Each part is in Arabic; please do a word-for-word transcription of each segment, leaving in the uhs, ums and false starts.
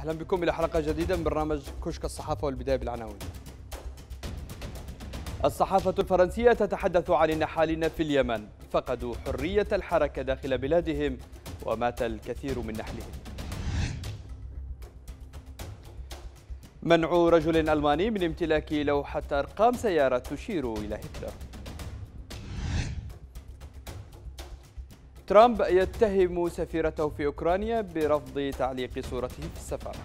أهلا بكم إلى حلقة جديدة من برنامج كشك الصحافة، والبداية بالعناوين. الصحافة الفرنسية تتحدث عن النحالين في اليمن، فقدوا حرية الحركة داخل بلادهم ومات الكثير من نحلهم. منع رجل ألماني من امتلاك لوحة أرقام سيارة تشير إلى هتلر. ترامب يتهم سفيرته في أوكرانيا برفض تعليق صورته في السفارة.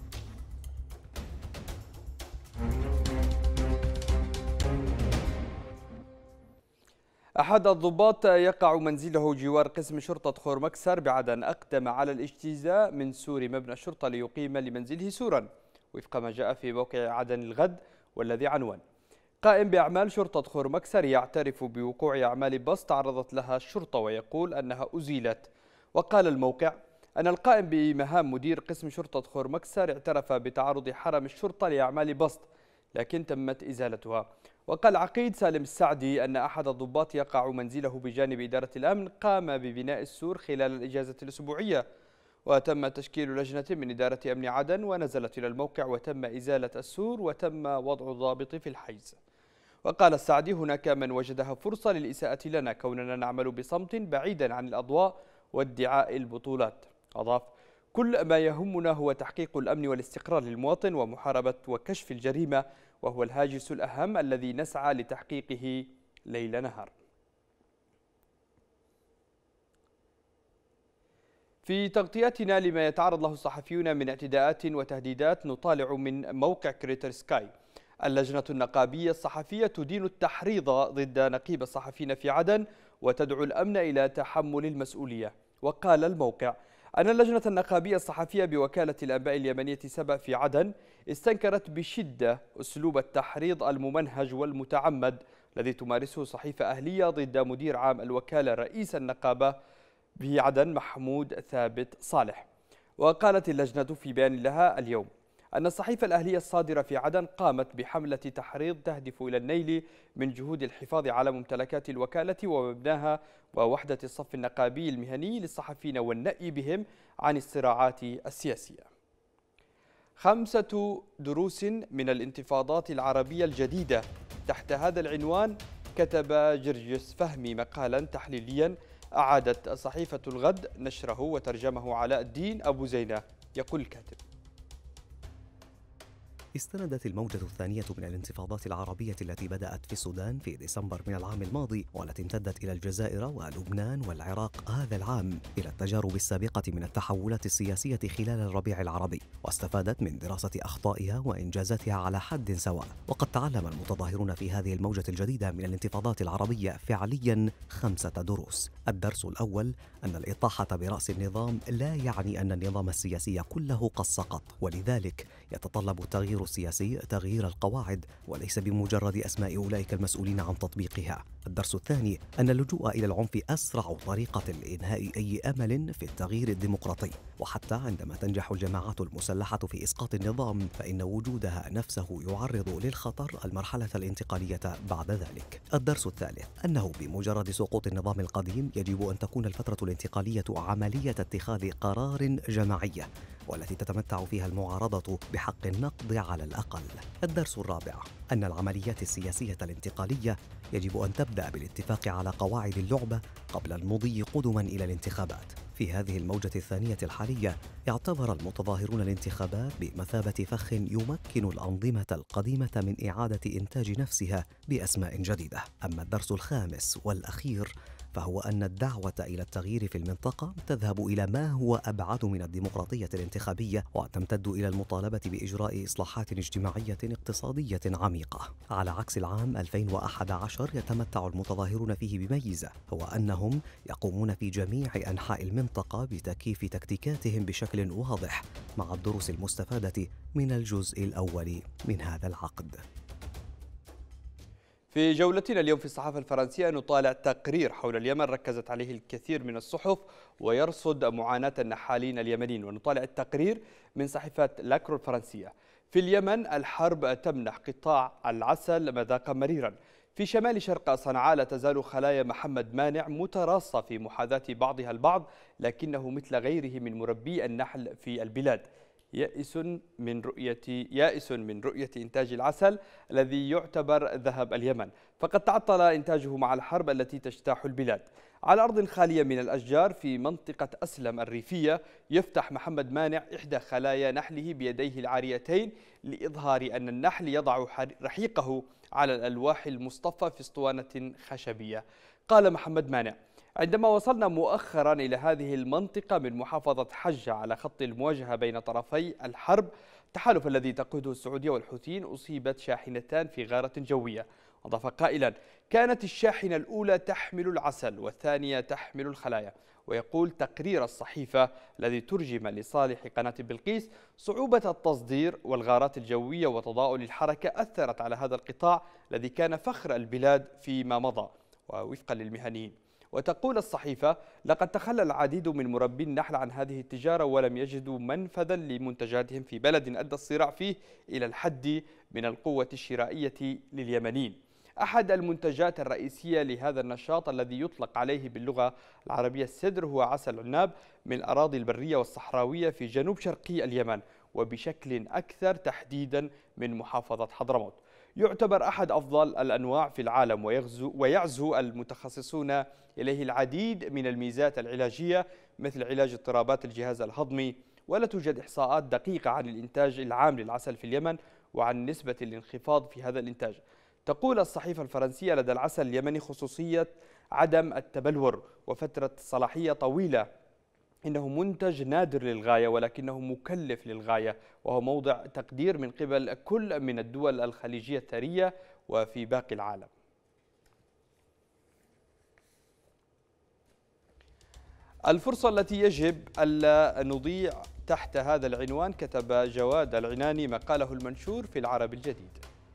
أحد الضباط يقع منزله جوار قسم شرطة خورمكسر بعدن أقدم على الاجتزاء من سور مبنى الشرطة ليقيم لمنزله سورا، وفق ما جاء في موقع عدن الغد والذي عنوان: قائم بأعمال شرطة خورمكسر يعترف بوقوع أعمال بسط تعرضت لها الشرطة ويقول أنها أزيلت. وقال الموقع أن القائم بمهام مدير قسم شرطة خورمكسر اعترف بتعرض حرم الشرطة لأعمال بسط لكن تمت إزالتها. وقال عقيد سالم السعدي أن أحد الضباط يقع منزله بجانب إدارة الأمن قام ببناء السور خلال الإجازة الأسبوعية، وتم تشكيل لجنة من إدارة أمن عدن ونزلت إلى الموقع وتم إزالة السور وتم وضع ضابط في الحيز. وقال السعدي: هناك من وجدها فرصة للإساءة لنا كوننا نعمل بصمت بعيدا عن الأضواء وادعاء البطولات. أضاف: كل ما يهمنا هو تحقيق الأمن والاستقرار للمواطن ومحاربة وكشف الجريمة، وهو الهاجس الأهم الذي نسعى لتحقيقه ليل نهار. في تغطياتنا لما يتعرض له الصحفيون من اعتداءات وتهديدات نطالع من موقع كريتر سكاي: اللجنة النقابية الصحفية تدين التحريض ضد نقيب الصحفيين في عدن وتدعو الأمن إلى تحمل المسؤولية. وقال الموقع أن اللجنة النقابية الصحفية بوكالة الأنباء اليمنية سبأ في عدن استنكرت بشدة أسلوب التحريض الممنهج والمتعمد الذي تمارسه صحيفة أهلية ضد مدير عام الوكالة رئيس النقابة في عدن محمود ثابت صالح. وقالت اللجنة في بيان لها اليوم أن الصحيفة الأهلية الصادرة في عدن قامت بحملة تحريض تهدف إلى النيل من جهود الحفاظ على ممتلكات الوكالة ومبناها ووحدة الصف النقابي المهني للصحفيين والنأي بهم عن الصراعات السياسية. خمسة دروس من الانتفاضات العربية الجديدة. تحت هذا العنوان كتب جرجس فهمي مقالا تحليليا أعادت صحيفة الغد نشره وترجمه علاء الدين أبو زينة. يقول الكاتب: استندت الموجة الثانية من الانتفاضات العربية التي بدأت في السودان في ديسمبر من العام الماضي والتي امتدت إلى الجزائر ولبنان والعراق هذا العام إلى التجارب السابقة من التحولات السياسية خلال الربيع العربي، واستفادت من دراسة أخطائها وإنجازاتها على حد سواء. وقد تعلم المتظاهرون في هذه الموجة الجديدة من الانتفاضات العربية فعليا خمسة دروس. الدرس الأول أن الإطاحة برأس النظام لا يعني أن النظام السياسي كله قد سقط، ولذلك يتطلب التغيير السياسي تغيير القواعد وليس بمجرد أسماء أولئك المسؤولين عن تطبيقها. الدرس الثاني أن اللجوء إلى العنف أسرع طريقة لإنهاء أي أمل في التغيير الديمقراطي، وحتى عندما تنجح الجماعات المسلحة في إسقاط النظام فإن وجودها نفسه يعرض للخطر المرحلة الانتقالية بعد ذلك. الدرس الثالث أنه بمجرد سقوط النظام القديم يجب أن تكون الفترة الانتقالية عملية اتخاذ قرار جماعية والتي تتمتع فيها المعارضة بحق النقد على الأقل. الدرس الرابع أن العمليات السياسية الانتقالية يجب أن تبدأ بالاتفاق على قواعد اللعبة قبل المضي قدما إلى الانتخابات. في هذه الموجة الثانية الحالية اعتبر المتظاهرون الانتخابات بمثابة فخ يمكن الأنظمة القديمة من إعادة إنتاج نفسها بأسماء جديدة. أما الدرس الخامس والأخير فهو أن الدعوة إلى التغيير في المنطقة تذهب إلى ما هو أبعد من الديمقراطية الانتخابية وتمتد إلى المطالبة بإجراء إصلاحات اجتماعية اقتصادية عميقة. على عكس العام ألفين وأحد عشر يتمتع المتظاهرون فيه بميزة، هو أنهم يقومون في جميع أنحاء المنطقة بتكييف تكتيكاتهم بشكل واضح مع الدروس المستفادة من الجزء الأول من هذا العقد. في جولتنا اليوم في الصحافة الفرنسية نطالع تقرير حول اليمن ركزت عليه الكثير من الصحف ويرصد معاناة النحالين اليمنيين، ونطالع التقرير من صحيفة لاكرو الفرنسية. في اليمن الحرب تمنح قطاع العسل مذاقا مريرا. في شمال شرق صنعاء لا تزال خلايا محمد مانع متراصة في محاذاة بعضها البعض، لكنه مثل غيره من مربي النحل في البلاد يائس من رؤية يائس من رؤية إنتاج العسل الذي يعتبر ذهب اليمن، فقد تعطل إنتاجه مع الحرب التي تجتاح البلاد. على أرض خالية من الأشجار في منطقة أسلم الريفية، يفتح محمد مانع إحدى خلايا نحله بيديه العاريتين لإظهار أن النحل يضع رحيقه على الألواح المصطفى في اسطوانة خشبية. قال محمد مانع: عندما وصلنا مؤخرا إلى هذه المنطقة من محافظة حجة على خط المواجهة بين طرفي الحرب التحالف الذي تقوده السعودية والحوثيين، أصيبت شاحنتان في غارة جوية. أضاف قائلا: كانت الشاحنة الأولى تحمل العسل والثانية تحمل الخلايا. ويقول تقرير الصحيفة الذي ترجم لصالح قناة بلقيس: صعوبة التصدير والغارات الجوية وتضاؤل الحركة أثرت على هذا القطاع الذي كان فخر البلاد فيما مضى. ووفقا للمهنيين، وتقول الصحيفة: لقد تخلى العديد من مربي النحل عن هذه التجارة ولم يجدوا منفذا لمنتجاتهم في بلد أدى الصراع فيه إلى الحد من القوة الشرائية لليمنيين. أحد المنتجات الرئيسية لهذا النشاط الذي يطلق عليه باللغة العربية السدر هو عسل عناب من الأراضي البرية والصحراوية في جنوب شرقي اليمن، وبشكل أكثر تحديدا من محافظة حضرموت. يعتبر أحد أفضل الأنواع في العالم، ويغزو ويعزو المتخصصون إليه العديد من الميزات العلاجية مثل علاج اضطرابات الجهاز الهضمي. ولا توجد إحصاءات دقيقة عن الإنتاج العام للعسل في اليمن وعن نسبة الانخفاض في هذا الإنتاج. تقول الصحيفة الفرنسية: لدى العسل اليمني خصوصية عدم التبلور وفترة صلاحية طويلة. إنه منتج نادر للغاية ولكنه مكلف للغاية، وهو موضع تقدير من قبل كل من الدول الخليجية الثرية وفي باقي العالم. الفرصة التي يجب ألا نضيع تحت هذا العنوان، كتب جواد العناني مقاله المنشور في العرب الجديد.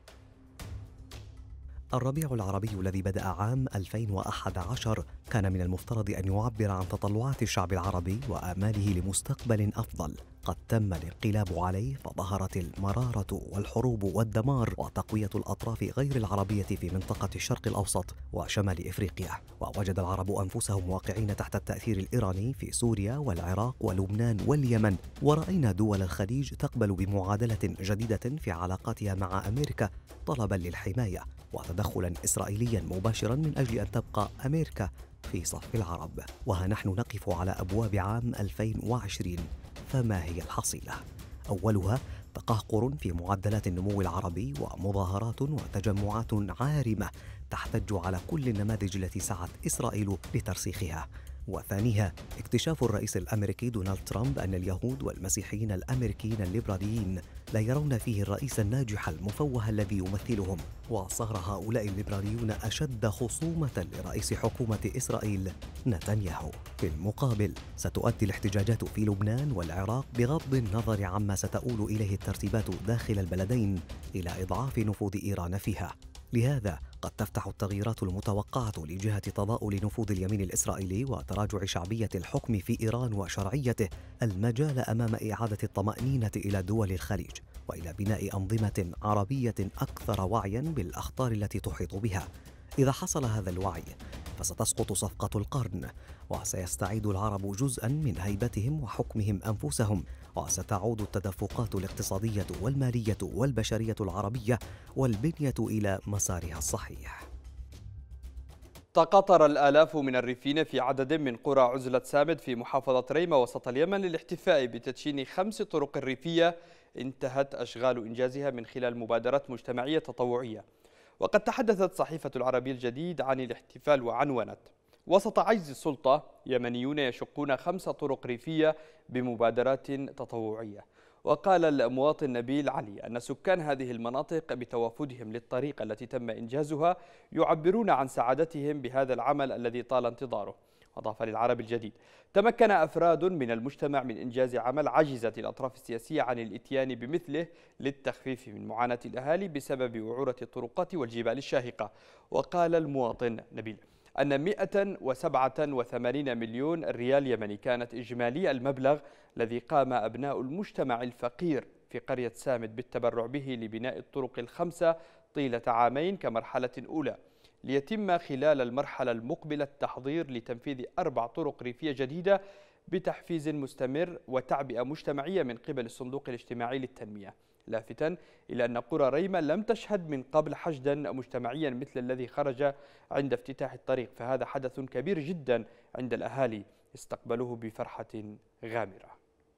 الربيع العربي الذي بدأ عام ألفين وأحد عشر كان من المفترض أن يعبر عن تطلعات الشعب العربي وآماله لمستقبل أفضل. قد تم الانقلاب عليه، فظهرت المرارة والحروب والدمار وتقوية الأطراف غير العربية في منطقة الشرق الأوسط وشمال إفريقيا، ووجد العرب أنفسهم واقعين تحت التأثير الإيراني في سوريا والعراق ولبنان واليمن. ورأينا دول الخليج تقبل بمعادلة جديدة في علاقاتها مع أمريكا طلبا للحماية وتدخلا إسرائيليا مباشرا من أجل أن تبقى أمريكا في صف العرب. وها نحن نقف على أبواب عام ألفين وعشرين، فما هي الحصيلة؟ أولها تقهقر في معدلات النمو العربي ومظاهرات وتجمعات عارمة تحتج على كل النماذج التي سعت إسرائيل لترسيخها. وثانيها اكتشاف الرئيس الأمريكي دونالد ترامب أن اليهود والمسيحيين الأمريكيين الليبراليين لا يرون فيه الرئيس الناجح المفوه الذي يمثلهم، وصار هؤلاء الليبراليون أشد خصومة لرئيس حكومة إسرائيل نتنياهو. في المقابل ستؤدي الاحتجاجات في لبنان والعراق بغض النظر عما ستؤول إليه الترتيبات داخل البلدين إلى إضعاف نفوذ إيران فيها. لهذا قد تفتح التغييرات المتوقعة لجهة تضاؤل نفوذ اليمين الإسرائيلي وتراجع شعبية الحكم في إيران وشرعيته المجال أمام إعادة الطمأنينة إلى دول الخليج وإلى بناء أنظمة عربية أكثر وعياً بالأخطار التي تحيط بها. إذا حصل هذا الوعي فستسقط صفقة القرن، وسيستعيد العرب جزءاً من هيبتهم وحكمهم أنفسهم، وستعود التدفقات الاقتصادية والمالية والبشرية العربية والبنية إلى مسارها الصحيح. تقاطر الآلاف من الريفيين في عدد من قرى عزلة سامد في محافظة ريمة وسط اليمن للاحتفاء بتدشين خمس طرق ريفية انتهت أشغال إنجازها من خلال مبادرات مجتمعية تطوعية. وقد تحدثت صحيفة العربي الجديد عن الاحتفال وعنونت: وسط عجز السلطة، يمنيون يشقون خمس طرق ريفية بمبادرات تطوعية. وقال المواطن نبيل علي أن سكان هذه المناطق بتوافدهم للطريق التي تم إنجازها يعبرون عن سعادتهم بهذا العمل الذي طال انتظاره. أضاف للعرب الجديد: تمكن أفراد من المجتمع من إنجاز عمل عجزت الأطراف السياسية عن الإتيان بمثله للتخفيف من معاناة الأهالي بسبب وعورة الطرقات والجبال الشاهقة. وقال المواطن نبيل أن مئة وسبعة وثمانين مليون ريال يمني كانت إجمالي المبلغ الذي قام أبناء المجتمع الفقير في قرية سامد بالتبرع به لبناء الطرق الخمسة طيلة عامين كمرحلة أولى، ليتم خلال المرحلة المقبلة التحضير لتنفيذ أربع طرق ريفية جديدة بتحفيز مستمر وتعبئة مجتمعية من قبل الصندوق الاجتماعي للتنمية، لافتاً إلى أن قرى ريما لم تشهد من قبل حشداً مجتمعياً مثل الذي خرج عند افتتاح الطريق، فهذا حدث كبير جداً عند الأهالي استقبلوه بفرحة غامرة.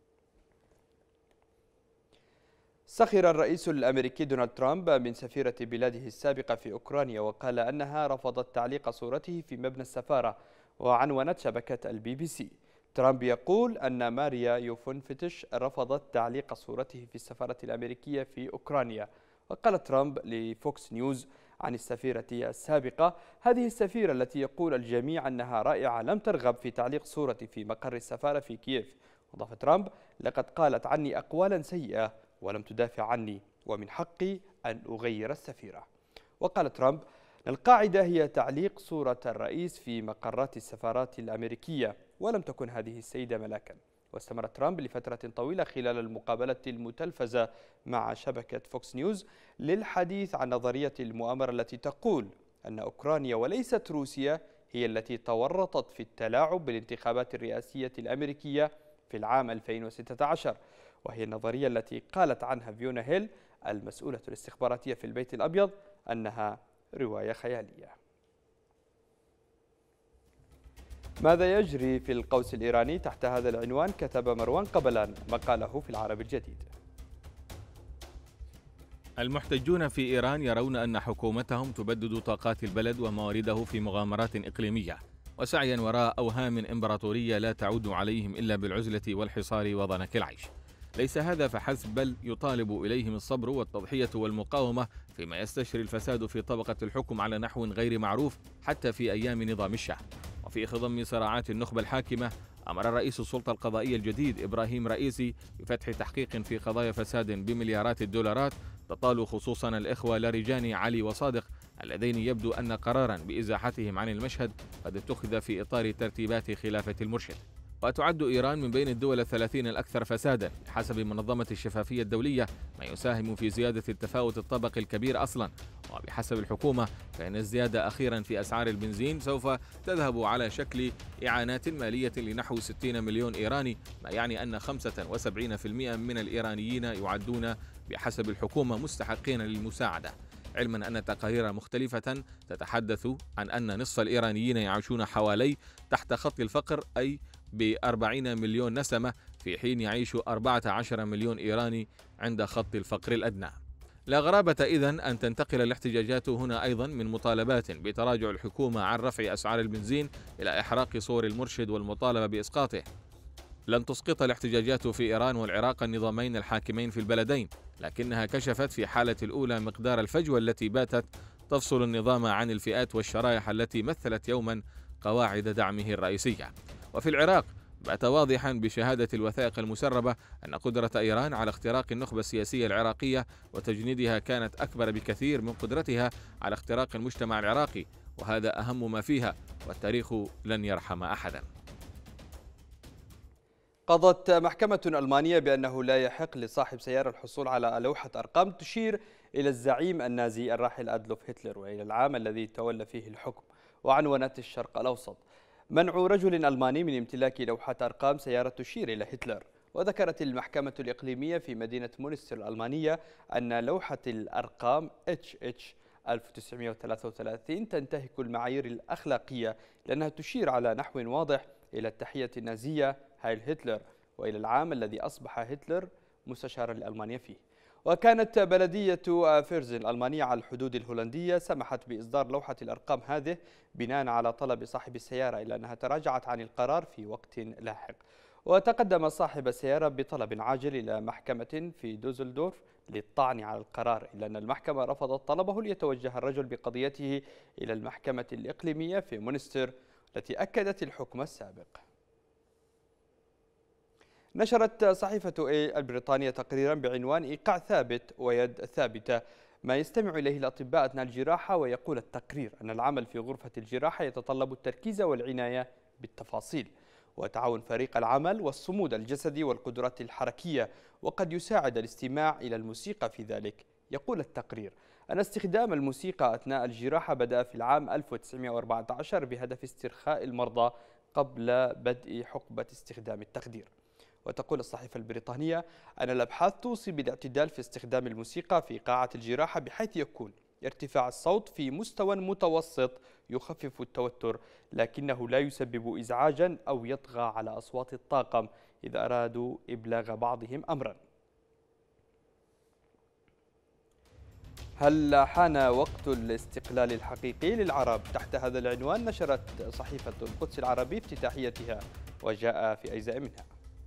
سخر الرئيس الأمريكي دونالد ترامب من سفيرة بلاده السابقة في أوكرانيا، وقال أنها رفضت تعليق صورته في مبنى السفارة، وعنونت شبكة البي بي سي. ترامب يقول أن ماريا يوفونفتش رفضت تعليق صورته في السفارة الأمريكية في أوكرانيا. وقال ترامب لفوكس نيوز عن السفيرة السابقة: هذه السفيرة التي يقول الجميع أنها رائعة لم ترغب في تعليق صورتي في مقر السفارة في كييف. وضاف ترامب: لقد قالت عني أقوالا سيئة ولم تدافع عني، ومن حقي أن أغير السفيرة. وقال ترامب: القاعدة هي تعليق صورة الرئيس في مقرات السفارات الأمريكية، ولم تكن هذه السيدة ملاكا. واستمر ترامب لفترة طويلة خلال المقابلة المتلفزة مع شبكة فوكس نيوز للحديث عن نظرية المؤامرة التي تقول أن أوكرانيا وليست روسيا هي التي تورطت في التلاعب بالانتخابات الرئاسية الأمريكية في العام ألفين وستة عشر، وهي النظرية التي قالت عنها فيونا هيل المسؤولة الاستخباراتية في البيت الأبيض أنها رواية خيالية. ماذا يجري في القوس الإيراني؟ تحت هذا العنوان كتب مروان قبلان مقاله في العرب الجديد. المحتجون في إيران يرون أن حكومتهم تبدد طاقات البلد وموارده في مغامرات إقليمية، وسعيا وراء أوهام إمبراطورية لا تعود عليهم إلا بالعزلة والحصار وضنك العيش. ليس هذا فحسب، بل يطالب إليهم الصبر والتضحية والمقاومة، فيما يستشري الفساد في طبقة الحكم على نحو غير معروف حتى في أيام نظام الشاه. وفي خضم صراعات النخبة الحاكمة، أمر رئيس السلطة القضائية الجديد إبراهيم رئيسي بفتح تحقيق في قضايا فساد بمليارات الدولارات تطال خصوصا الإخوة لاريجاني علي وصادق، اللذين يبدو أن قرارا بإزاحتهم عن المشهد قد اتخذ في إطار ترتيبات خلافة المرشد. وتعد إيران من بين الدول الثلاثين الأكثر فسادا حسب منظمة الشفافية الدولية، ما يساهم في زيادة التفاوت الطبقي الكبير أصلا. وبحسب الحكومة فإن الزيادة أخيرا في أسعار البنزين سوف تذهب على شكل إعانات مالية لنحو ستين مليون إيراني، ما يعني أن خمسة وسبعين بالمئة من الإيرانيين يعدون بحسب الحكومة مستحقين للمساعدة، علما أن تقارير مختلفة تتحدث عن أن نصف الإيرانيين يعيشون حوالي تحت خط الفقر، أي بأربعين مليون نسمة، في حين يعيش أربعة عشر مليون إيراني عند خط الفقر الأدنى. لا غرابة إذن أن تنتقل الاحتجاجات هنا أيضا من مطالبات بتراجع الحكومة عن رفع أسعار البنزين إلى إحراق صور المرشد والمطالبة بإسقاطه. لن تسقط الاحتجاجات في إيران والعراق النظامين الحاكمين في البلدين، لكنها كشفت في حالة الأولى مقدار الفجوة التي باتت تفصل النظام عن الفئات والشرائح التي مثلت يوما قواعد دعمه الرئيسية. وفي العراق بات واضحا بشهادة الوثائق المسربة أن قدرة إيران على اختراق النخبة السياسية العراقية وتجنيدها كانت أكبر بكثير من قدرتها على اختراق المجتمع العراقي، وهذا أهم ما فيها، والتاريخ لن يرحم أحدا. قضت محكمة ألمانية بأنه لا يحق لصاحب سيارة الحصول على لوحة أرقام تشير إلى الزعيم النازي الراحل أدولف هتلر وإلى العام الذي تولى فيه الحكم. وعنونت الشرق الأوسط: منع رجل ألماني من امتلاك لوحة أرقام سيارة تشير إلى هتلر. وذكرت المحكمة الإقليمية في مدينة مونستر الألمانية أن لوحة الأرقام إتش إتش ألف وتسعمئة وثلاثة وثلاثين تنتهك المعايير الأخلاقية لأنها تشير على نحو واضح إلى التحية النازية هايل هتلر وإلى العام الذي أصبح هتلر مستشارا لألمانيا فيه. وكانت بلدية فيرزن الألمانية على الحدود الهولندية سمحت بإصدار لوحة الأرقام هذه بناء على طلب صاحب السيارة، إلا أنها تراجعت عن القرار في وقت لاحق. وتقدم صاحب السيارة بطلب عاجل إلى محكمة في دوزلدورف للطعن على القرار، إلا أن المحكمة رفضت طلبه ليتوجه الرجل بقضيته إلى المحكمة الإقليمية في مونستر التي أكدت الحكم السابق. نشرت صحيفة إيه البريطانية تقريرا بعنوان إيقاع ثابت ويد ثابتة، ما يستمع إليه الأطباء أثناء الجراحة. ويقول التقرير أن العمل في غرفة الجراحة يتطلب التركيز والعناية بالتفاصيل وتعاون فريق العمل والصمود الجسدي والقدرات الحركية، وقد يساعد الاستماع إلى الموسيقى في ذلك. يقول التقرير أن استخدام الموسيقى أثناء الجراحة بدأ في العام ألف وتسعمئة وأربعة عشر بهدف استرخاء المرضى قبل بدء حقبة استخدام التخدير. وتقول الصحيفة البريطانية أن الأبحاث توصي بالاعتدال في استخدام الموسيقى في قاعة الجراحة بحيث يكون ارتفاع الصوت في مستوى متوسط يخفف التوتر، لكنه لا يسبب إزعاجا أو يطغى على أصوات الطاقم إذا أرادوا إبلاغ بعضهم أمرا. هل حان وقت الاستقلال الحقيقي للعرب؟ تحت هذا العنوان نشرت صحيفة القدس العربي افتتاحيتها وجاء في أجزاء منها.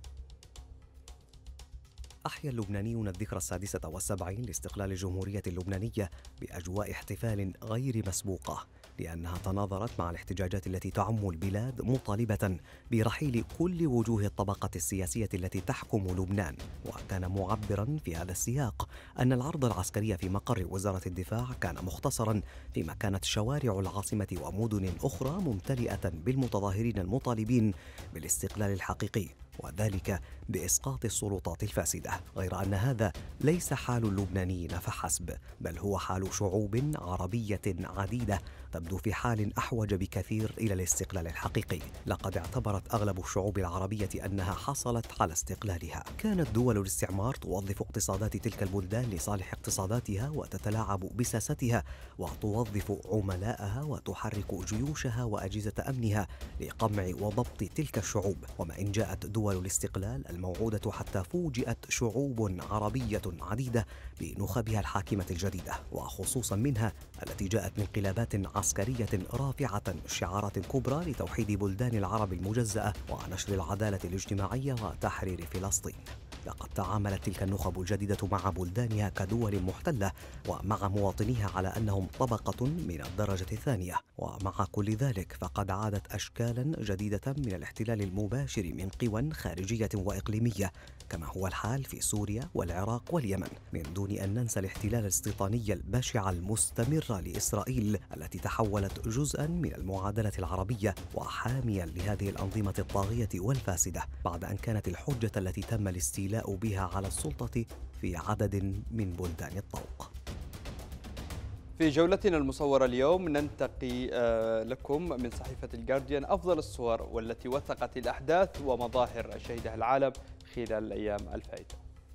أحيا اللبنانيون الذكرى السادسة والسبعين لاستقلال الجمهورية اللبنانية بأجواء احتفال غير مسبوقة، لأنها تناظرت مع الاحتجاجات التي تعم البلاد مطالبة برحيل كل وجوه الطبقة السياسية التي تحكم لبنان. وكان معبرا في هذا السياق أن العرض العسكري في مقر وزارة الدفاع كان مختصرا، فيما كانت شوارع العاصمة ومدن أخرى ممتلئة بالمتظاهرين المطالبين بالاستقلال الحقيقي، وذلك بإسقاط السلطات الفاسدة. غير أن هذا ليس حال اللبنانيين فحسب، بل هو حال شعوب عربية عديدة تبدو في حال أحوج بكثير إلى الاستقلال الحقيقي. لقد اعتبرت أغلب الشعوب العربية أنها حصلت على استقلالها. كانت دول الاستعمار توظف اقتصادات تلك البلدان لصالح اقتصاداتها وتتلاعب بساستها، وتوظف عملاءها وتحرك جيوشها وأجهزة أمنها لقمع وضبط تلك الشعوب. وما إن جاءت دول الاستقلال الموعودة حتى فوجئت شعوب عربية عديدة بنخبها الحاكمة الجديدة، وخصوصا منها التي جاءت من انقلابات عسكرية رافعة شعارات كبرى لتوحيد بلدان العرب المجزأة ونشر العدالة الاجتماعية وتحرير فلسطين. لقد تعاملت تلك النخب الجديدة مع بلدانها كدول محتلة ومع مواطنيها على أنهم طبقة من الدرجة الثانية. ومع كل ذلك فقد عادت أشكالا جديدة من الاحتلال المباشر من قوى خارجية وإقليمية، كما هو الحال في سوريا والعراق واليمن، من دون أن ننسى الاحتلال الاستيطاني البشع المستمر لإسرائيل التي تحولت جزءا من المعادلة العربية وحاميا لهذه الأنظمة الطاغية والفاسدة، بعد أن كانت الحجة التي تم الاستيلاء بها على السلطة في عدد من بلدان الطوق. في جولتنا المصورة اليوم ننتقي لكم من صحيفة الجارديان أفضل الصور والتي وثقت الأحداث ومظاهر شهدها العالم خلال الأيام الفائتة.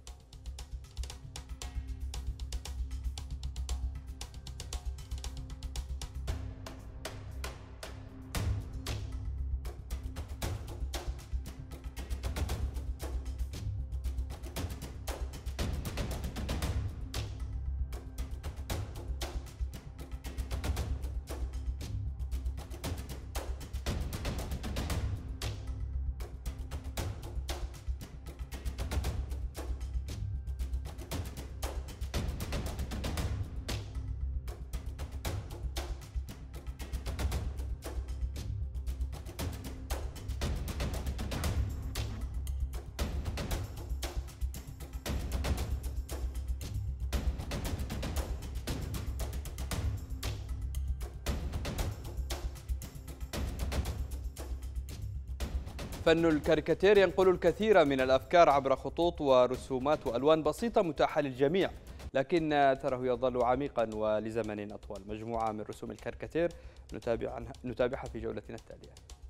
فن الكاريكاتير ينقل الكثير من الأفكار عبر خطوط ورسومات وألوان بسيطة متاحة للجميع، لكن أثره يظل عميقا ولزمن أطول. مجموعة من رسوم الكاريكاتير نتابع نتابعها في جولتنا التالية.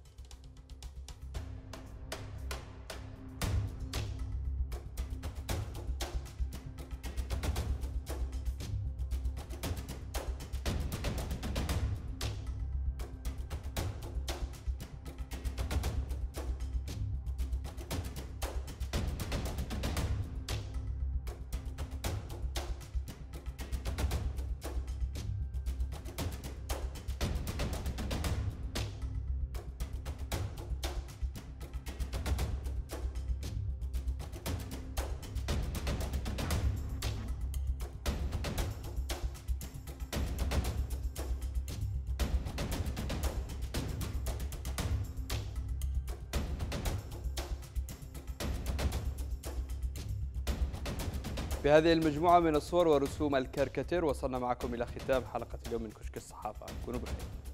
بهذه المجموعة من الصور ورسوم الكاريكاتير وصلنا معكم إلى ختام حلقة اليوم من كشك الصحافة. كونوا بخير.